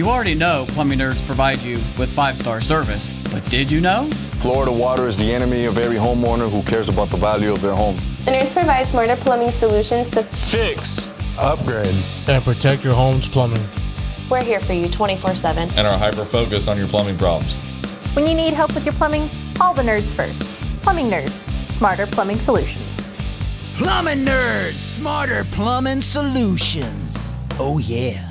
You already know Plumbing Nerds provide you with 5-star service, but did you know? Florida water is the enemy of every homeowner who cares about the value of their home. The Nerds provide smarter plumbing solutions to fix, upgrade, and protect your home's plumbing. We're here for you 24/7 and are hyper-focused on your plumbing problems. When you need help with your plumbing, call the Nerds first. Plumbing Nerds, smarter plumbing solutions. Plumbing Nerds, smarter plumbing solutions. Oh yeah.